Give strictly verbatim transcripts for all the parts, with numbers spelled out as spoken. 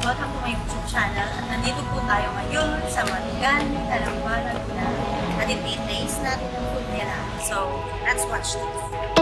welcome to my YouTube channel. At nandito po tayo ngayon sa Matgalne, Calamba, Laguna. At i-taste natin ang food nila. So, let's watch this.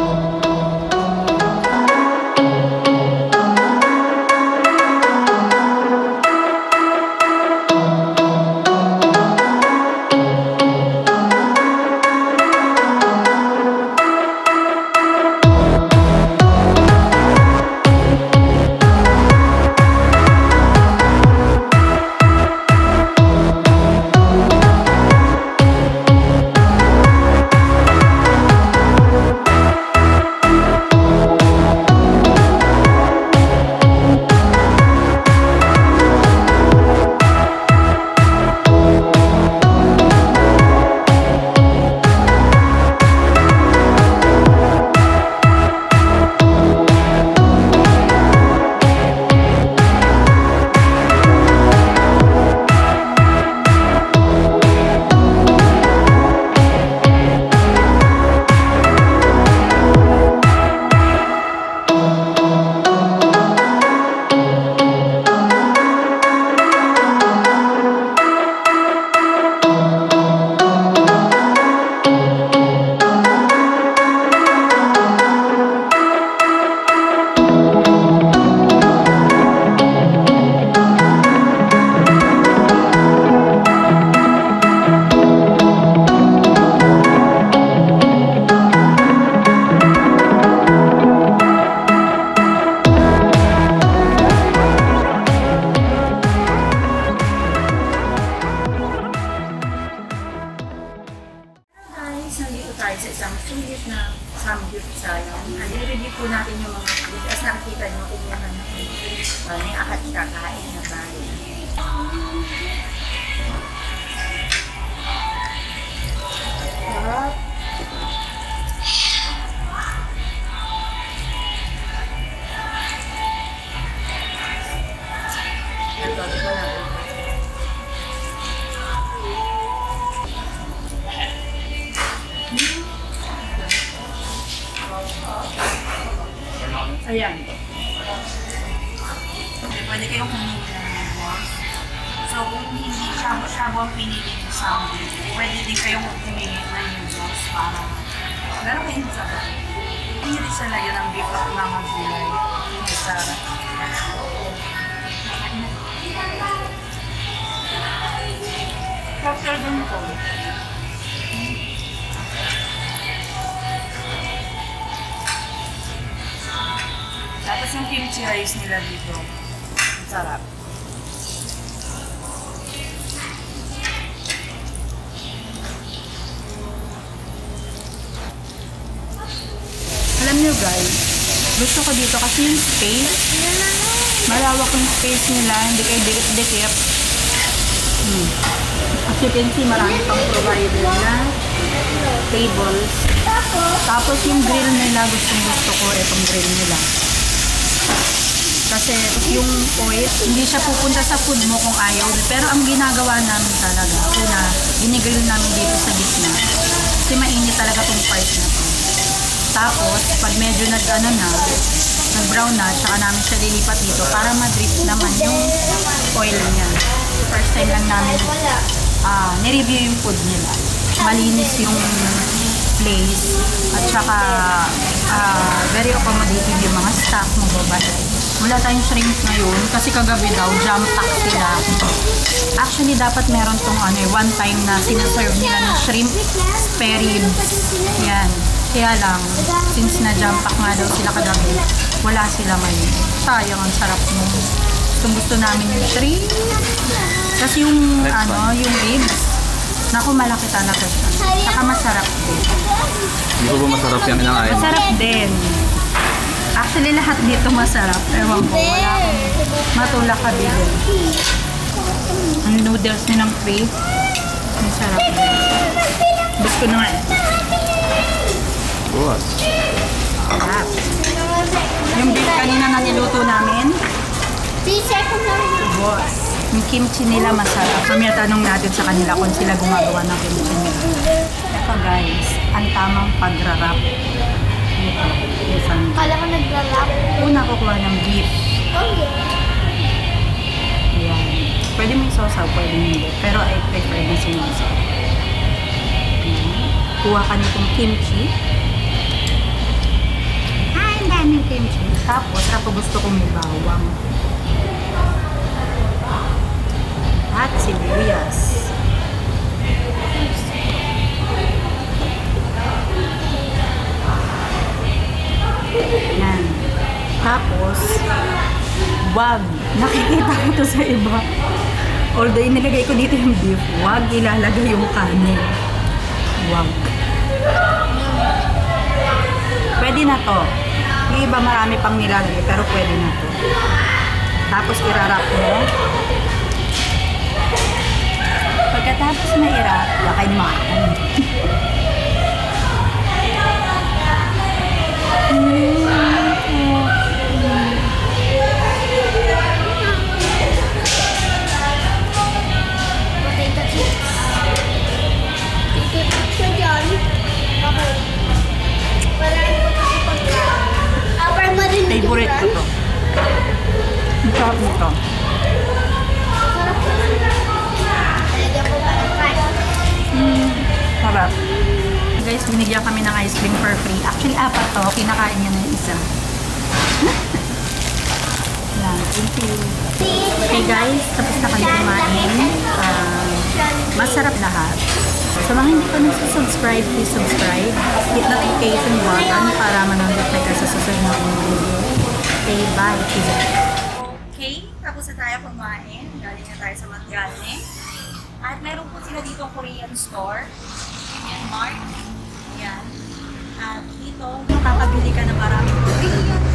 Sa isang sulit na Samgyupsal. I-review po natin yung mga food. As nakikita nyo, kumuha na uh, may akat kakain na tayo. Sarap. Ito, ito na. Ayan. Pwede kayong humili ng boss. So, kung hindi shabu-shabu ang pinili ng Samgyup, pwede din kayong humili ng yung boss para meron kayong sarap. Pinili sa layo ng beef at mga gulay. Masarap. Capture din ko. Tapos yung kimchi rice nila dito. Ang sarap. Alam niyo guys, gusto ko dito kasi yung space. Malawak yung space nila, hindi kayo dikit-dikit. Hmm. As you can see, marami pang provider na tables. Tapos yung grill nila, gustong-gusto ko itong grill nila. Kasi yung oil, hindi siya pupunta sa food mo kung ayaw. Pero ang ginagawa namin talaga, una, ginigrill namin dito sa gitna. Kasi mainit talaga itong part na to. Tapos, pag medyo nag-ano na, nag-brown na, tsaka namin siya lilipat dito para ma-drip naman yung oil niya. First time lang namin uh, nireview yung food nila. Malinis yung place at saka uh, very accommodative yung mga staff mo babae. Wala tayong shrimp ngayon kasi kagabi daw jam-pack sila. Actually dapat meron tong ano, one time na sinaserve nila ng shrimp spare ribs. Yan. Kaya lang, since na jam-pack nga daw sila kagabi, wala sila ngayon. Sayang, ang sarap mo. Gusto gusto namin yung shrimp. Kasi yung ano, yung ribs, naku, malaki talaga siya. Saka masarap din. Hindi ko ba masarap yung inakain? Masarap din. Actually, lahat dito masarap. Ewan ko, wala akong matulak ka din. Ang noodles niya ng crave, masarap din. Gusto na nga eh. What? Sarap. Yung beef kanina na niluto namin, boss. Yung kimchi nila masarap. Mamaya tanong natin sa kanila kung sila gumagawa ng kimchi nila. Ito guys, ang tamang pagra-wrap. Kala ko naglalap. Una kukuha ng beef. Oh yeah. Pwede may sausaw, pwede hindi. Pero I prefer na sinusaw. Kuha ka nitong kimchi. Ay, ang daming kimchi. Tapos, ako gusto ko may bawang. At sibuyas. Yan. Tapos, wag. Nakikita ko to sa iba. Although, inilagay ko dito yung beef, wag ilalagay yung kanin. Wag. Pwede na to. Yung iba marami pang nilalagay, pero pwede na to. Tapos, irarap mo. Pagkatapos na irap, lakay mo. Favorite ko to. Ang sarap nito. Mm, sarap. Guys, binigyan kami ng ice cream for free. Actually, apat to. Kinakain niya na yung isa. Yan, thank you. Okay guys, tapos na kami kumain. Uh, masarap lahat. Sa mga hindi pa nagsusubscribe, please subscribe. Hit notification button para manonotify ka sa susunod na video. Okay, bye. Peace out. Okay, tapos na tayo kumain. Galing na tayo sa Matgalne. At meron po sila dito Korean store. Yan, Mark. Yan. At dito, makakabili ka ng maraming Korean